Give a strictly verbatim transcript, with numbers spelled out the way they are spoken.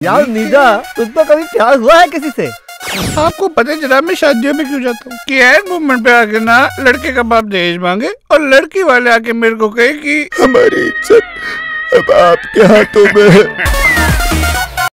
यार नीजा, तुझको कभी प्यार हुआ है किसी से? आपको पता है जनाब मैं शादियों में क्यों जाता हूँ कि एंड मोमेंट पे आके ना लड़के का बाप दहेज मांगे और लड़की वाले आके मेरे को कहे कि हमारी इज्जत अब आपके हाथों में है।